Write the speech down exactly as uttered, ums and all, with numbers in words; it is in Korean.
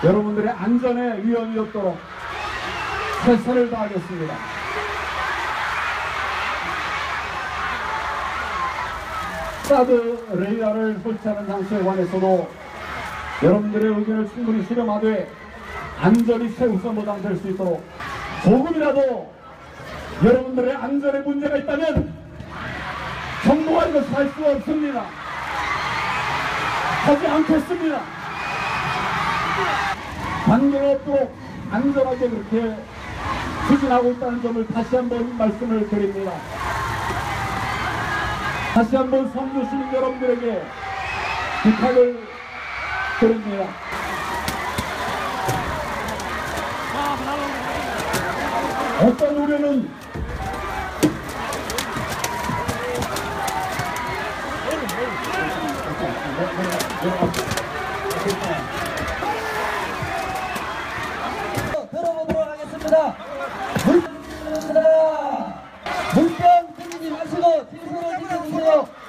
여러분들의 안전에 위험이 없도록 최선을 다하겠습니다. 사드 레이더를 설치하는 장소에 관해서도 여러분들의 의견을 충분히 수렴하되 안전이 최우선 보장될 수 있도록 조금이라도 여러분들의 안전에 문제가 있다면 정부가 이것을 할 수 없습니다. 하지 않겠습니다. 관계가 없도록 안전하게 그렇게 추진하고 있다는 점을 다시 한번 말씀을 드립니다. 다시 한번 성주 시민 여러분들에게 부탁을 드립니다. 어떤 우려는 들어보도록 하겠습니다. 물병 물병 들리지 마시고 질서를 지켜주세요.